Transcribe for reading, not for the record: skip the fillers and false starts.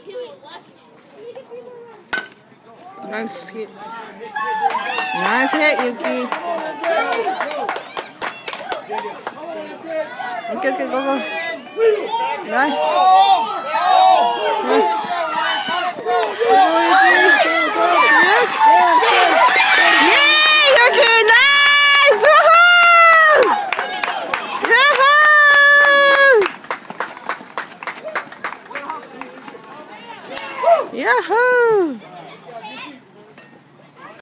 Nice hit. Nice hit, Yuki. Okay, okay, go, go. Right. Yeah, Yuki, nice! Woohoo! Yahoo! Yahoo!